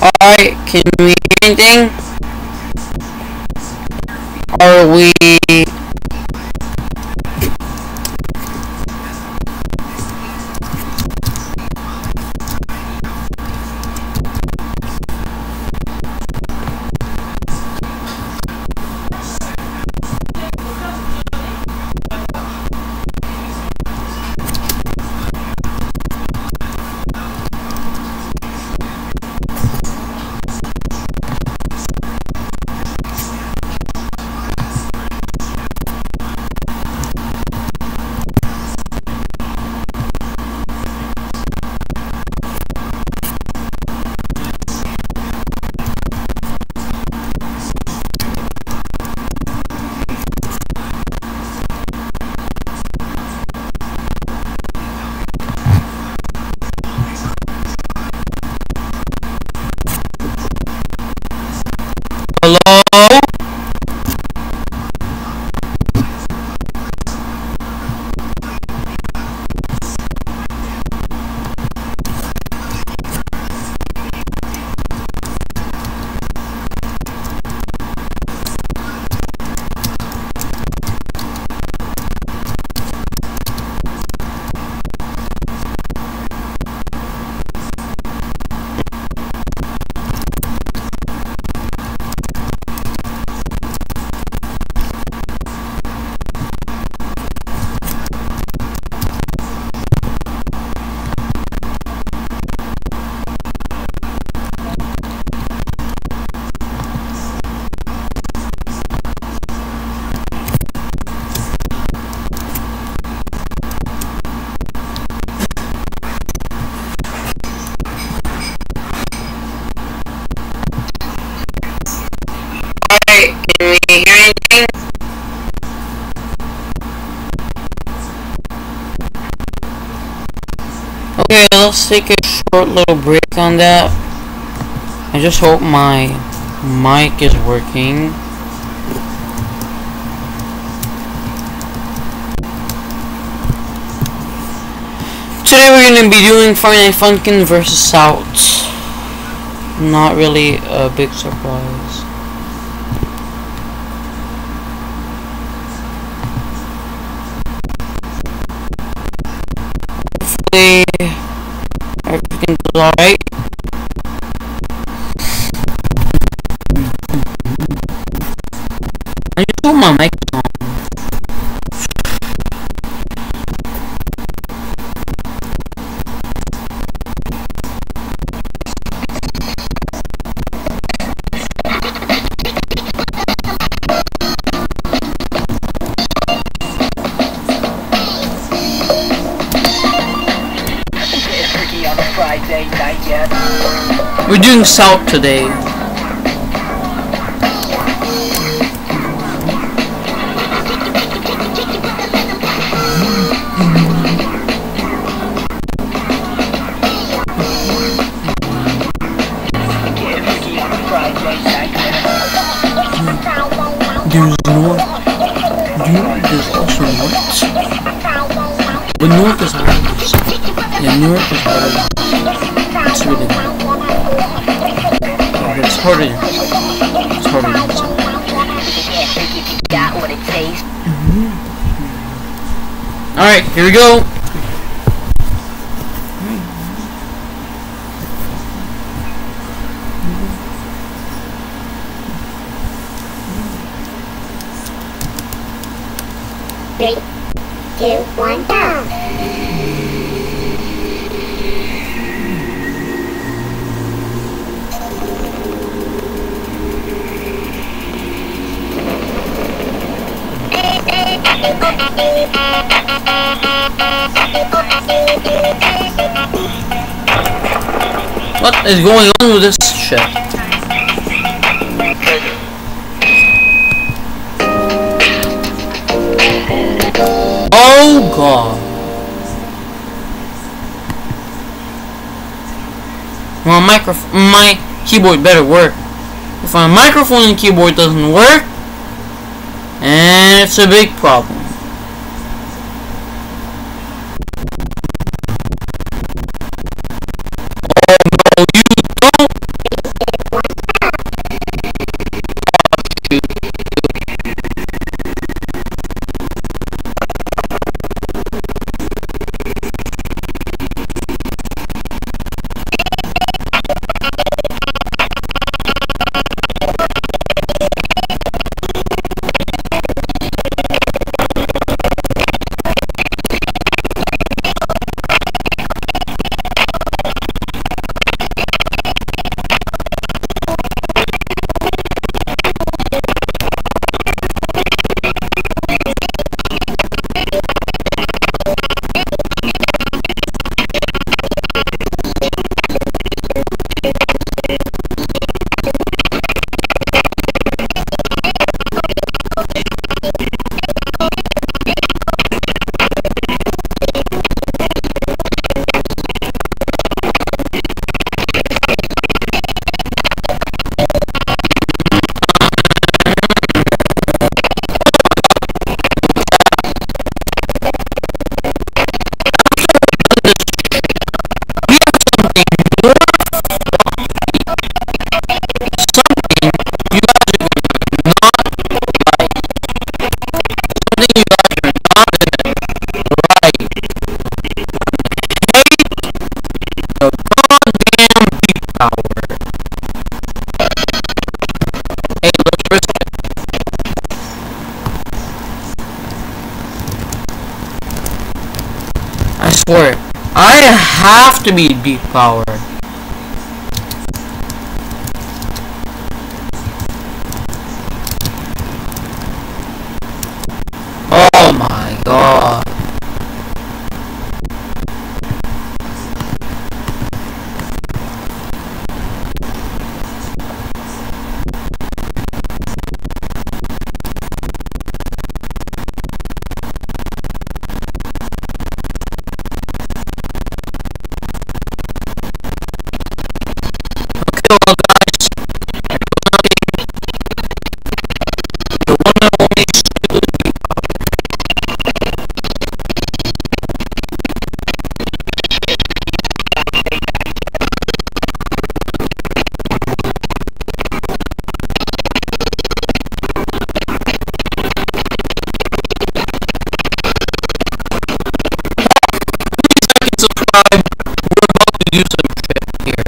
Alright, can we hear anything? Are we... Hello? Alright, can we hear anything? Okay, let's take a short little break on that. I just hope my mic is working. Today we're going to be doing Five Nights at Funkin' vs. South. Not really a big surprise. Hopefully everything's alright. I just hope my mic is on. We're doing South today. There's North. Do you know there's also North? But North is harder. Yeah, North is harder. It's really hard. It's harder. It's harder than South. Got what it takes. Alright, here we go. Three, two, one, go! What is going on with this shit? Oh god. Well, my keyboard better work. If my microphone and keyboard doesn't work, and it's a big problem. Oh no, you don't I swear, I have to be deep power. Oh my god. Okay, well guys, the one that only subscribe. We're about to do some shit here.